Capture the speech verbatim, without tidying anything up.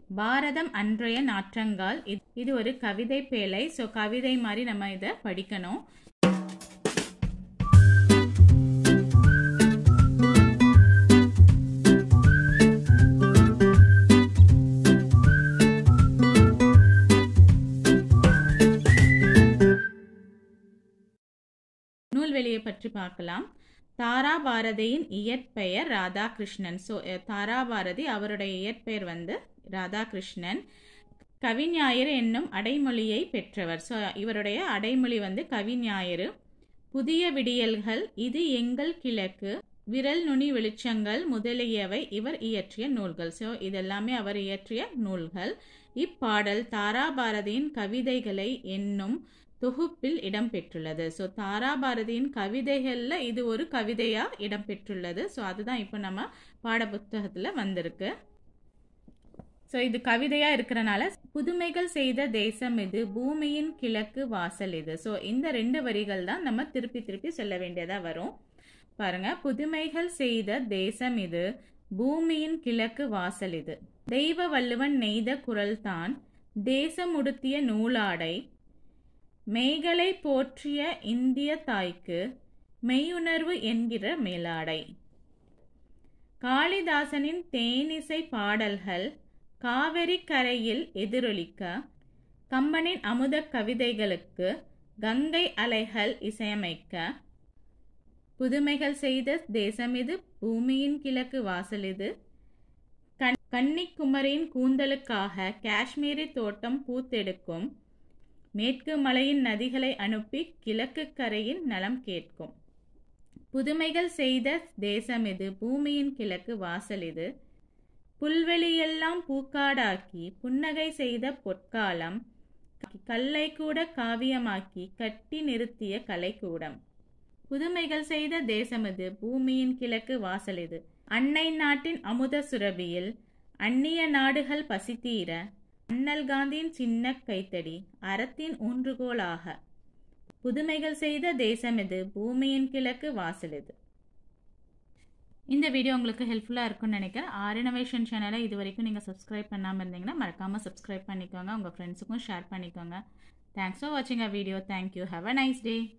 பாரதம் அன்றைய நாற்றங்கால். இது ஒரு கவிதை பேழை. ஸோ கவிதை மாதிரி நம்ம இதை படிக்கணும். நூல்வெளியை பற்றி பார்க்கலாம். தாராபாரதியின் இயற்பெயர் ராதாகிருஷ்ணன். ஸோ தாராபாரதி அவருடைய இயற்பெயர் வந்து ராதாகிருஷ்ணன். கவிஞாயிறு என்னும் அடைமொழியை பெற்றவர். ஸோ இவருடைய அடைமொழி வந்து கவிஞாயிறு. புதிய விடியல்கள், இது எங்கள் கிழக்கு, விரல் நுனி வெளிச்சங்கள் முதலியவை இவர் இயற்றிய நூல்கள். ஸோ இதெல்லாமே அவர் இயற்றிய நூல்கள். இப்பாடல் தாராபாரதியின் கவிதைகளை என்னும் தொகுப்பில் இடம்பெற்றுள்ளது. ஸோ தாராபாரதியின் கவிதைகளில் இது ஒரு கவிதையாக இடம்பெற்றுள்ளது. ஸோ அதுதான் இப்போ நம்ம பாட புத்தகத்தில் வந்திருக்கு. ஸோ இது கவிதையாக இருக்கிறனால புதுமைகள் செய்த தேசம் இது, பூமியின் கிழக்கு வாசல் இது. ஸோ இந்த ரெண்டு வரிகள் தான் நம்ம திருப்பி திருப்பி சொல்ல வேண்டியதாக வரும். பாருங்க, புதுமைகள் செய்த தேசம் இது, பூமியின் கிழக்கு வாசல் இது. தெய்வ வள்ளுவன் நெய்த குரல் தான், தேசம் உடுத்திய நூலாடை, மெய்களை போற்றிய இந்திய தாய்க்கு மெய்யுணர்வு என்கிற மேலாடை. காளிதாசனின் தேனிசை பாடல்கள் காவிரி கரையில் எதிரொலிக்க, கம்பனின் அமுத கவிதைகளுக்கு கங்கை அலைகள் இசையமைக்க, புதுமைகள் செய்த தேசம் இது, பூமியின் கிழக்கு வாசல் இது. கண் கன்னிக்குமரியின் கூந்தலுக்காக காஷ்மீரி தோட்டம் பூத்தெடுக்கும், மேற்கு மலையின் நதிகளை அனுப்பி கிழக்கு கரையின் நலம் கேட்கும். புதுமைகள் செய்த தேசம் இது, பூமியின் கிழக்கு வாசல் இது. புல்வெளியெல்லாம் பூக்காடாக்கி புன்னகை செய்த பொற்காலம், கல்லை கூட காவியமாக்கி கட்டி நிறுத்திய கலைக்கூடம். புதுமைகள் செய்த தேசம் இது, பூமியின் கிழக்கு வாசல் இது. அன்னை நாட்டின் அமுத சுரபியில் அந்நிய நாடுகள் பசித்தீர, அண்ணல் காந்தியின் சின்ன கைத்தடி அறத்தின் ஊன்றுகோலாக. புதுமைகள் செய்த தேசம் இது, பூமியின் கிழக்கு வாசல் இது. இந்த வீடியோ உங்களுக்கு ஹெல்ப்ஃபுல்லாக இருக்கும்னு நினைக்கிறேன். ஆரினோவேஷன் சேனலை இது வரைக்கும் நீங்கள் சப்ஸ்கிரைப் பண்ணாமல் இருந்தீங்கன்னா மறக்காமல் சப்ஸ்கிரைப் பண்ணிக்கோங்க. உங்கள் ஃப்ரெண்ட்ஸுக்கும் ஷேர் பண்ணிக்கோங்க. தேங்க்ஸ் ஃபார் வாட்சிங் a video. Thank you. Have a nice day.